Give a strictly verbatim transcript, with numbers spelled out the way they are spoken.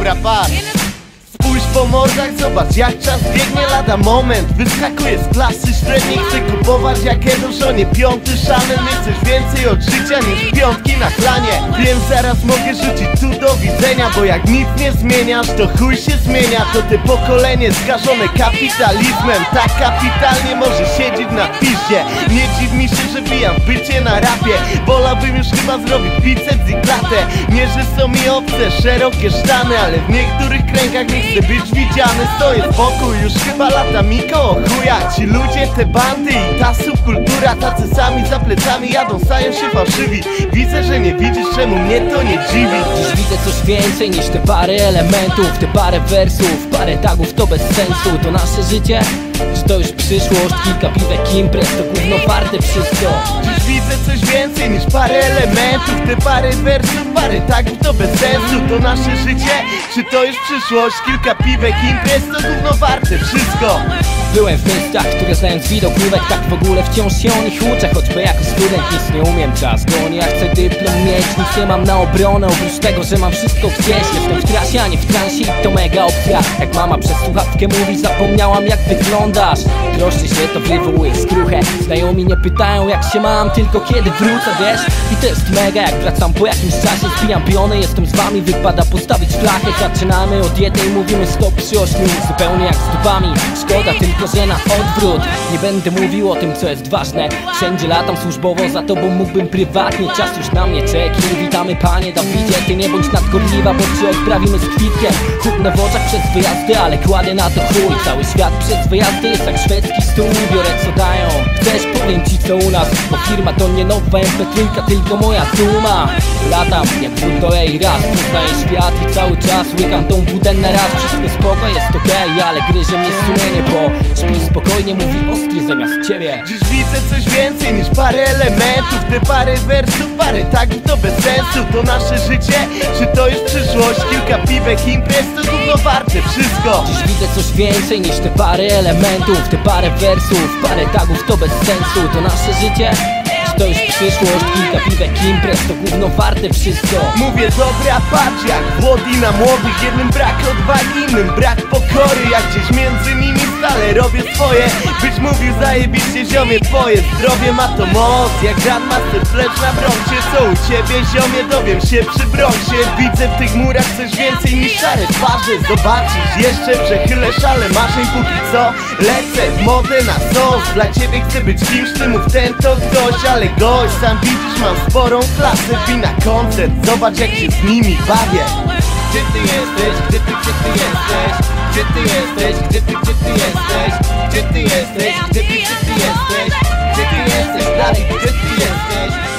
Dobra, patrz. Spójrz po mordach, zobacz jak czas biegnie lada moment. Wyskakuje z klasy średniej, chce kupować jakiego żonie piąty Chanel. Nie chcesz więcej od życia niż piątki na klanie. Wiem, zaraz mogę rzucić tu do widzenia, bo jak nic nie zmieniasz, to chuj się zmienia. To te pokolenie skażone kapitalizmem, tak kapitalnie może siedzieć na piździe. Nie dziw mi się, że bijam bycie na rapie. Wolałbym już chyba zrobić biceps i klatę. Nie, że są mi obce szerokie sztany, ale w niektórych kręgach nie chcę być widziany. Stoję z boku, już chyba lata mi koło chuja. Ci ludzie, te bandy i ta subkultura, tacy sami za plecami jadą, stają się fałszywi. Widzę, że nie widzisz, czemu mnie to nie dziwi. Dziś widzę coś więcej niż te parę elementów, te parę wersów, parę tagów, to bez sensu. To nasze życie? Czy to już przyszłość? Kilka piwek, imprez, to gówno warte wszystko. Dziś widzę coś więcej niż parę elementów, te parę wersów, parę tagów, to bez sensu. To nasze życie? Czy to już przyszłość? Kilka piwek, imprez, to gówno warte wszystko. Byłem w miejscach, które znając widokówek, tak w ogóle wciąż się o nich uczę. Choćby jako student nic nie umiem, czas goni. Ja chcę dyplom mieć, nic nie mam na obronę. Oprócz tego, że mam wszystko gdzieś. Jestem w trasie, a nie w transie i to mega opcja. Jak mama przez słuchawkę mówi, zapomniałam jak wyglądasz. Troszczy się, to wywołuje skruchę. Znajomi nie pytają jak się mam, tylko kiedy wrócę, wiesz? I to jest mega, jak wracam po jakimś czasie, zbijam piony, jestem z wami, wypada postawić flachę. Zaczynamy od diety i mówimy stop przy ośmiu. Zupełnie jak z dubami, szkoda tylko, że na odwrót. Nie będę mówił o tym, co jest ważne. Wszędzie latam służbowo, za tobą mógłbym prywatnie. Czas już na mnie czeki, witamy panie Dawidzie. Ty nie bądź nadgorliwa, bo cię odprawimy z kwitkiem. Chudne w oczach przez wyjazdy, ale kładę na to chuj. Cały świat przez wyjazdy jest jak szwedzki stół. Biorę co dają, chcesz powiem ci co u nas. Bo firma to nie nowa em pe trzy, tylko moja duma. Latam jak bulldozer raz, poznaję świat i cały czas łykam tą wódę na raz. Wszystko spoko, jest okej, okay, ale gryzie mnie sumienie, bo śpi spokojnie, mówi ostry zamiast ciebie. Dziś widzę coś więcej niż parę elementów, te parę wersów, parę tagów, to bez sensu. To nasze życie? Czy to już przyszłość? Kilka piwek, imprez, to gówno warte wszystko. Dziś widzę coś więcej niż te parę elementów, te parę wersów, parę tagów, to bez sensu. To nasze życie? Czy to już przyszłość? Kilka piwek, imprez, to gówno warte wszystko. Mówię dobra, patrz jak młody na młodych. Jednym brak odwagi, innym brak pokory. Jak gdzieś między nimi stale robię swoje. Byś mówił zajebiście ziomie, twoje zdrowie ma to moc jak Grandmaster Flash na broncie. Co u ciebie ziomie, dowiem się przy brąsie. Widzę w tych murach coś więcej niż szare twarze. Zobaczysz, jeszcze przechylę szale marzeń. Póki co lecę w modę na sos. Dla ciebie chcę być kimś, ty mów ten to ktoś. Ale gość, sam widzisz, mam sporą klasę. Bij na koncert, zobacz jak się z nimi bawię. Gdzie ty jesteś? Gdzie ty, gdzie ty jesteś? Gdzie ty jesteś? Gdzie ty, gdzie ty jesteś? Gdzie ty jesteś? Gdzie ty, gdzie ty jesteś? Gdzie ty jesteś? Dalej, gdzie ty jesteś?